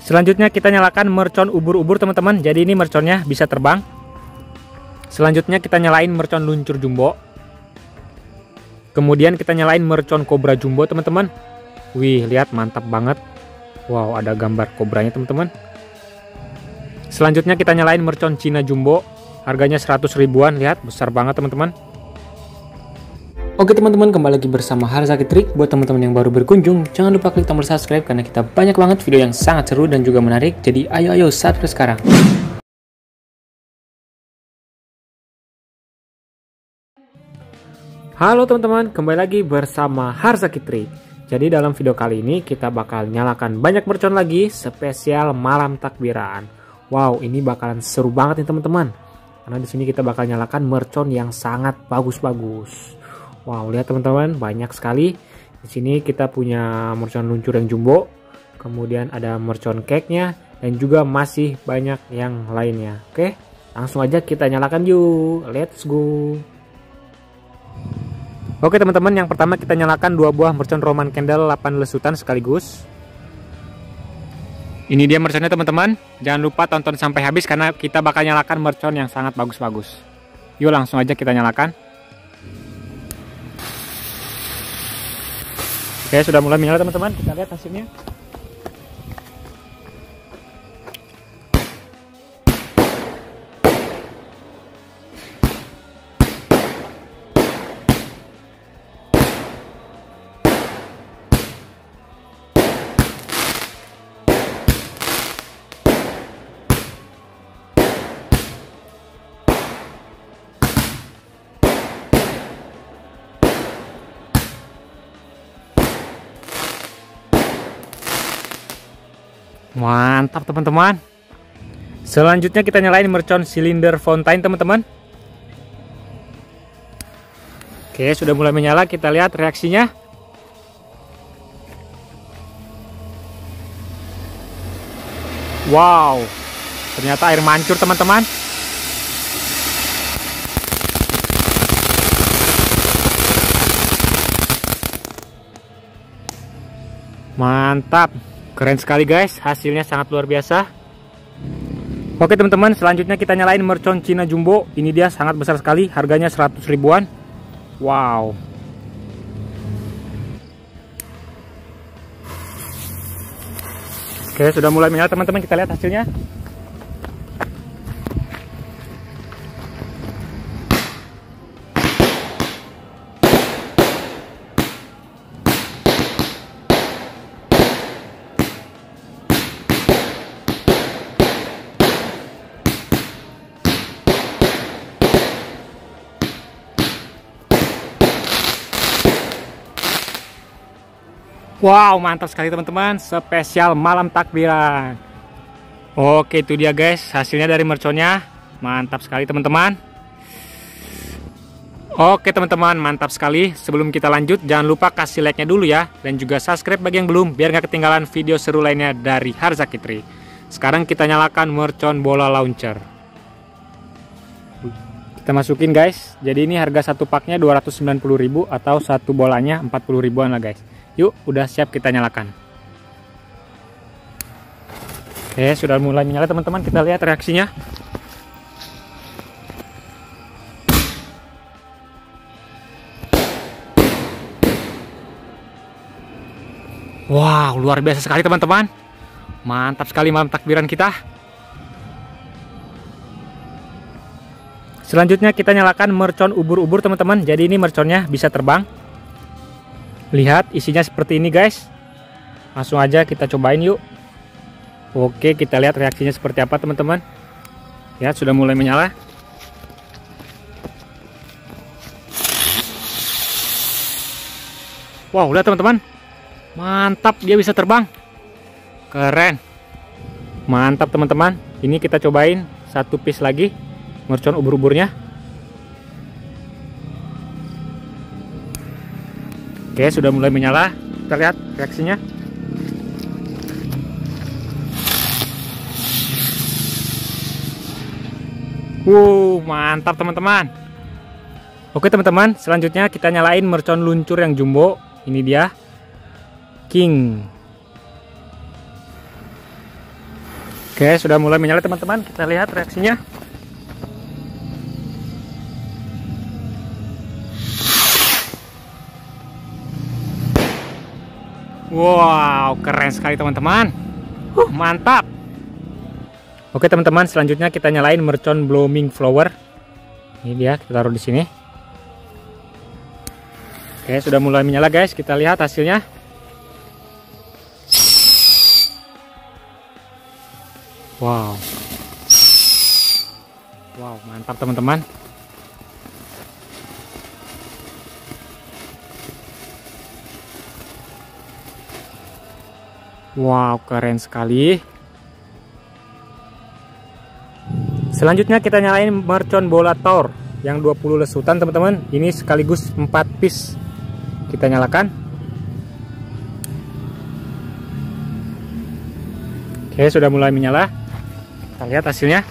Selanjutnya kita nyalakan mercon ubur-ubur teman-teman. Jadi ini merconnya bisa terbang. Selanjutnya kita nyalain mercon luncur jumbo. Kemudian kita nyalain mercon kobra jumbo teman-teman. Wih, lihat mantap banget. Wow, ada gambar kobranya teman-teman. Selanjutnya kita nyalain mercon Cina jumbo. Harganya 100 ribuan. Lihat, besar banget teman-teman. Oke teman-teman, kembali lagi bersama Harzaki Trik. Buat teman-teman yang baru berkunjung, jangan lupa klik tombol subscribe karena kita banyak banget video yang sangat seru dan juga menarik. Jadi ayo subscribe sekarang. Halo teman-teman, kembali lagi bersama Harzaki Trik. Jadi dalam video kali ini kita bakal nyalakan banyak mercon lagi spesial malam takbiran. Wow, ini bakalan seru banget nih teman-teman. Karena di sini kita bakal nyalakan mercon yang sangat bagus-bagus. Wow, lihat teman-teman, banyak sekali. Di sini kita punya mercon luncur yang jumbo, kemudian ada mercon cake-nya, dan juga masih banyak yang lainnya. Oke, langsung aja kita nyalakan yuk. Let's go. Oke teman-teman, yang pertama kita nyalakan 2 buah mercon Roman Candle 8 lesutan sekaligus. Ini dia merconnya teman-teman. Jangan lupa tonton sampai habis karena kita bakal nyalakan mercon yang sangat bagus-bagus. Yuk langsung aja kita nyalakan. Oke, sudah mulai menyala teman-teman, kita lihat hasilnya. Mantap teman-teman. Selanjutnya kita nyalain mercon silinder fountain teman-teman. Oke, sudah mulai menyala, kita lihat reaksinya. Wow, ternyata air mancur teman-teman. Mantap. Keren sekali guys, hasilnya sangat luar biasa. Oke teman-teman, selanjutnya kita nyalain mercon Cina jumbo. Ini dia sangat besar sekali, harganya 100 ribuan. Wow. Oke, sudah mulai menyala teman-teman, kita lihat hasilnya. Wow, mantap sekali teman-teman, spesial malam takbiran. Oke, itu dia guys, hasilnya dari merconnya. Mantap sekali teman-teman. Oke teman-teman, mantap sekali. Sebelum kita lanjut, jangan lupa kasih like-nya dulu ya. Dan juga subscribe bagi yang belum, biar gak ketinggalan video seru lainnya dari Harzaki Trik. Sekarang kita nyalakan mercon bola launcher. Kita masukin guys. Jadi ini harga satu paknya 290.000 atau satu bolanya 40 ribuan lah guys. Yuk, udah siap kita nyalakan. Oke, sudah mulai menyala teman-teman, kita lihat reaksinya. Wow, luar biasa sekali teman-teman. Mantap sekali malam takbiran kita. Selanjutnya kita nyalakan mercon ubur-ubur teman-teman. Jadi ini merconnya bisa terbang. Lihat isinya seperti ini guys. Langsung aja kita cobain yuk. Oke, kita lihat reaksinya seperti apa teman-teman. Ya, sudah mulai menyala. Wow, lihat teman-teman. Mantap, dia bisa terbang. Keren. Mantap teman-teman. Ini kita cobain satu piece lagi mercon ubur-uburnya. Oke, sudah mulai menyala. Kita lihat reaksinya. Mantap teman-teman. Oke teman-teman, selanjutnya kita nyalain mercon luncur yang jumbo. Ini dia King. Oke, sudah mulai menyala teman-teman. Kita lihat reaksinya. Wow, keren sekali teman-teman. Mantap. Oke teman-teman, selanjutnya kita nyalain mercon blooming flower. Ini dia, kita taruh di sini. Oke, sudah mulai menyala guys. Kita lihat hasilnya. Wow. Wow, mantap teman-teman. Wow, keren sekali. Selanjutnya kita nyalain mercon bola Thor yang 20 lesutan teman-teman. Ini sekaligus 4 piece. Kita nyalakan. Oke, sudah mulai menyala. Kita lihat hasilnya.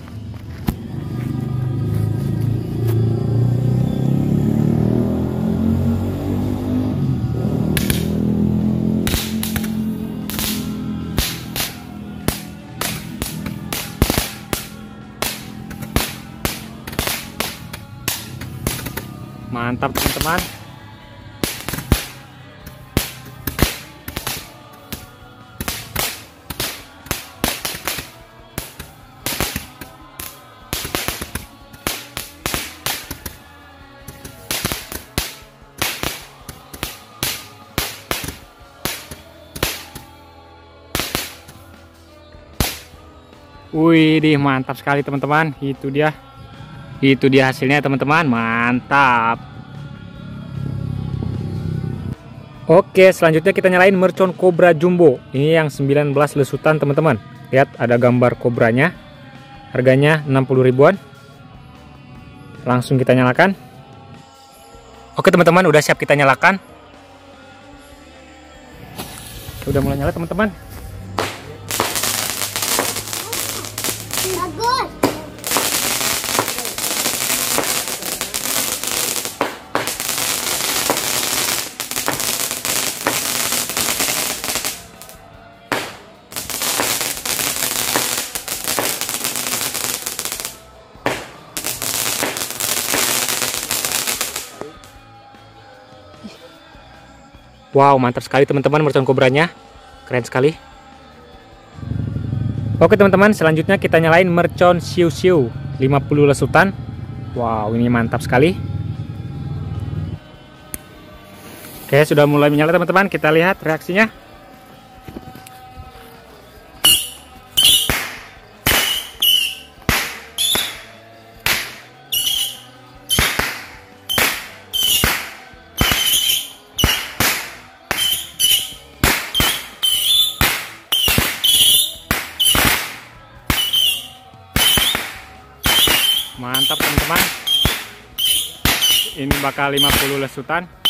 Mantap teman-teman. Wih, mantap sekali teman-teman. Itu dia hasilnya teman-teman. Mantap. Oke, selanjutnya kita nyalain mercon Cobra Jumbo. Ini yang 19 lesutan teman-teman. Lihat ada gambar kobranya. Harganya 60 ribuan. Langsung kita nyalakan. Oke teman-teman, udah siap kita nyalakan. Udah mulai nyala teman-teman. Wow, mantap sekali teman-teman mercon kobranya. Keren sekali. Oke teman-teman, selanjutnya kita nyalain mercon siu-siu 50 lesutan. Wow, ini mantap sekali. Oke, sudah mulai menyala teman-teman. Kita lihat reaksinya. Mantap teman-teman. Ini bakal 50 lesutan.